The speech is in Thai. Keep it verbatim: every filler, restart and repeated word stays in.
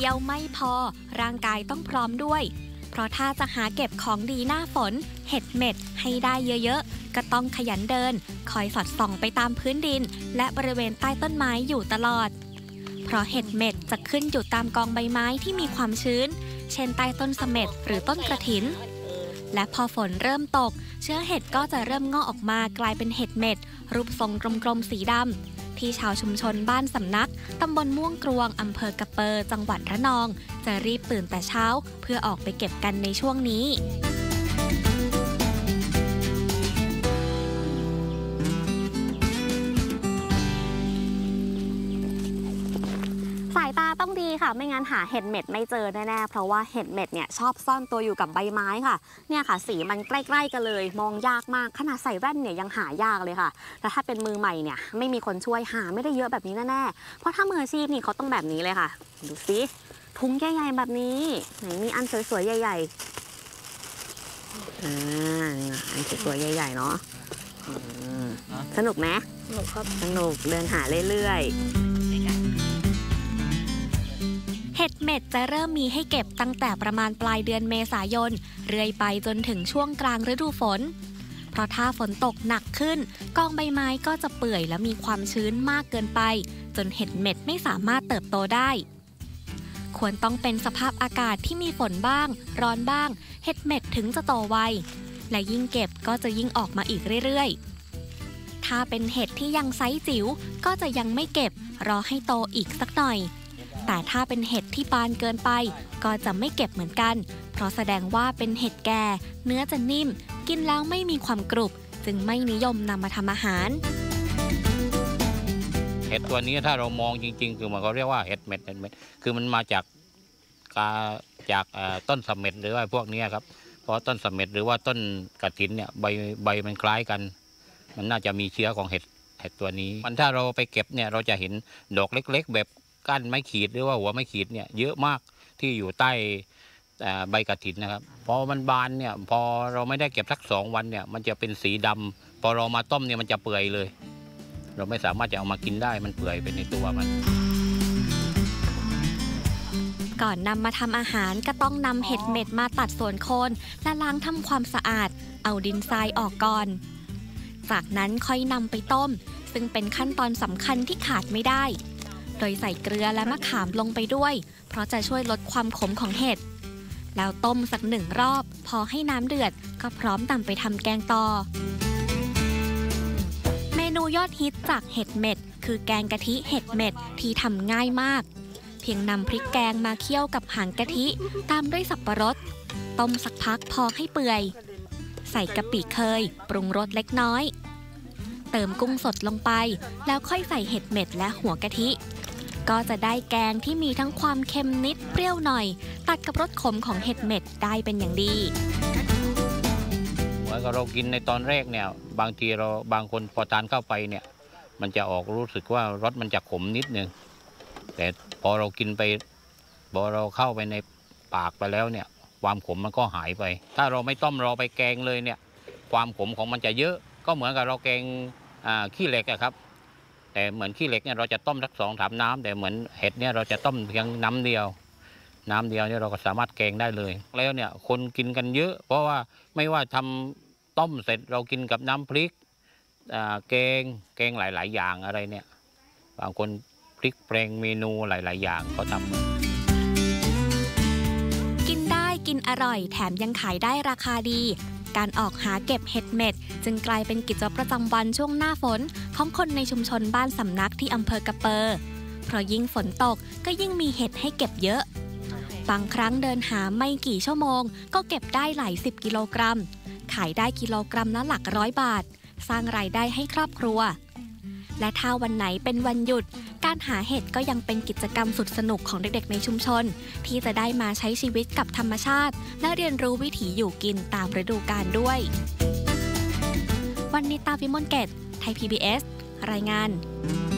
ดียวไม่พอร่างกายต้องพร้อมด้วยเพราะถ้าจะหาเก็บของดีหน้าฝนเห็ดเม็ดให้ได้เยอะๆก็ต้องขยันเดินคอยสอดส่องไปตามพื้นดินและบริเวณใต้ต้นไม้อยู่ตลอดเพราะเห็ดเม็ดจะขึ้นอยู่ตามกองใบไม้ที่มีความชื้นเช่นใต้ต้นเสม็ดหรือต้นกระถินและพอฝนเริ่มตกเชื้อเห็ดก็จะเริ่มงอกออกมากลายเป็นเห็ดเม็ดรูปทรงกลมๆสีดำที่ชาวชุมชนบ้านสำนักตำบลม่วงกรวงอำเภอกะเปอจังหวัดระนองจะรีบตื่นแต่เช้าเพื่อออกไปเก็บกันในช่วงนี้สายตาต้องดีค่ะไม่งั้นหาเห็ดเม็ดไม่เจอแน่ๆเพราะว่าเห็ดเม็ดเนี่ยชอบซ่อนตัวอยู่กับใบไม้ค่ะเนี่ยค่ะสีมันใกล้ๆกันเลยมองยากมากขนาดใส่แว่นเนี่ยยังหายากเลยค่ะแต่ถ้าเป็นมือใหม่เนี่ยไม่มีคนช่วยหาไม่ได้เยอะแบบนี้แน่ๆเพราะถ้ามืออาชีพนี่เขาต้องแบบนี้เลยค่ะดูสิถุงใหญ่ๆแบบนี้ไหนมีอันสวยๆใหญ่ๆอ่าอันสวยๆใหญ่ๆเนาะสนุกไหมสนุกครับสนุกเดินหาเรื่อยๆเห็ดเม็ดจะเริ่มมีให้เก็บตั้งแต่ประมาณปลายเดือนเมษายนเรื่อยไปจนถึงช่วงกลางฤดูฝนเพราะถ้าฝนตกหนักขึ้นกองใบไม้ก็จะเปื่อยและมีความชื้นมากเกินไปจนเห็ดเม็ดไม่สามารถเติบโตได้ควรต้องเป็นสภาพอากาศที่มีฝนบ้างร้อนบ้างเห็ดเม็ดถึงจะโตไวและยิ่งเก็บก็จะยิ่งออกมาอีกเรื่อยๆถ้าเป็นเห็ดที่ยังไซส์จิ๋วก็จะยังไม่เก็บรอให้โตอีกสักหน่อยแต่ถ้าเป็นเห็ดที่บานเกินไปก็จะไม่เก็บเหมือนกันเพราะแสดงว่าเป็นเห็ดแก่เนื้อจะนิ่มกินแล้วไม่มีความกรุบจึงไม่นิยมนำมาทำอาหารเห็ดตัวนี้ถ้าเรามองจริงๆคือมันก็เรียกว่าเห็ดเม็ดเห็ดเม็ดคือมันมาจากกาจากต้นเสม็ดหรือว่าพวกนี้ครับเพราะต้นเสม็ดหรือว่าต้นกระถินเนี่ยใบใบมันคล้ายกันมันน่าจะมีเชื้อของเห็ดเห็ดตัวนี้มันถ้าเราไปเก็บเนี่ยเราจะเห็นดอกเล็กๆแบบก้านไม้ขีดหรือว่าหัวไม้ขีดเนี่ยเยอะมากที่อยู่ใต้ใบกระถินนะครับพอมันบานเนี่ยพอเราไม่ได้เก็บสักสองวันเนี่ยมันจะเป็นสีดำพอเรามาต้มเนี่ยมันจะเปื่อยเลยเราไม่สามารถจะเอามากินได้มันเปื่อยเป็นในตัวมันก่อนนำมาทำอาหารก็ต้องนำเห็ดเม็ดมาตัดส่วนโคนและล้างทำความสะอาดเอาดินทรายออกก่อนจากนั้นค่อยนำไปต้มซึ่งเป็นขั้นตอนสำคัญที่ขาดไม่ได้โดยใส่เกลือและมะขามลงไปด้วยเพราะจะช่วยลดความขมของเห็ดแล้วต้มสักหนึ่งรอบพอให้น้ำเดือดก็พร้อมนำไปทำแกงต่อเมนูยอดฮิตจากเห็ดเม็ดคือแกงกะทิเห็ดเม็ดที่ทำง่ายมากเพียงนำพริกแกงมาเคี่ยวกับหางกะทิตามด้วยสับปะรดต้มสักพักพอให้เปื่อยใส่กะปิเคยปรุงรสเล็กน้อยเติมกุ้งสดลงไปแล้วค่อยใส่เห็ดเม็ดและหัวกะทิก็จะได้แกงที่มีทั้งความเค็มนิดเปรี้ยวหน่อยตัดกับรสขมของเห็ดเม็ดได้เป็นอย่างดีเหมือนกับเรากินในตอนแรกเนี่ยบางทีเราบางคนพอทานเข้าไปเนี่ยมันจะออกรู้สึกว่ารสมันจะขมนิดนึงแต่พอเรากินไปพอเราเข้าไปในปากไปแล้วเนี่ยความขมมันก็หายไปถ้าเราไม่ต้มเราไปแกงเลยเนี่ยความขมของมันจะเยอะก็เหมือนกับเราแกงขี้เหล็กอะครับแต่เหมือนขี้เหล็กเนี่ยเราจะต้มสักสองสามน้ำแต่เหมือนเห็ดเนี่ยเราจะต้มเพียงน้ำเดียวน้ำเดียวเนี่ยเราก็สามารถแกงได้เลยแล้วเนี่ยคนกินกันเยอะเพราะว่าไม่ว่าทำต้มเสร็จเรากินกับน้ำพริกแกงแกงหลายๆอย่างอะไรเนี่ยบางคนพริกแปลงเมนูหลายๆอย่างเขาทำกินได้กินอร่อยแถมยังขายได้ราคาดีการออกหาเก็บเห็ดเม็ดจึงกลายเป็นกิจวัตรประจำวันช่วงหน้าฝนของคนในชุมชนบ้านสำนักที่อำเภอกะเปอเพราะยิ่งฝนตกก็ยิ่งมีเห็ดให้เก็บเยอะบางครั้งเดินหาไม่กี่ชั่วโมงก็เก็บได้หลายสิบกิโลกรัมขายได้กิโลกรัมละหลักร้อยบาทสร้างรายได้ให้ครอบครัวและถ้าวันไหนเป็นวันหยุดการหาเห็ดก็ยังเป็นกิจกรรมสุดสนุกของเด็กๆในชุมชนที่จะได้มาใช้ชีวิตกับธรรมชาติและเรียนรู้วิถีอยู่กินตามฤดูกาลด้วยวันนิตาวิมลเกตไทย พี บี เอส รายงาน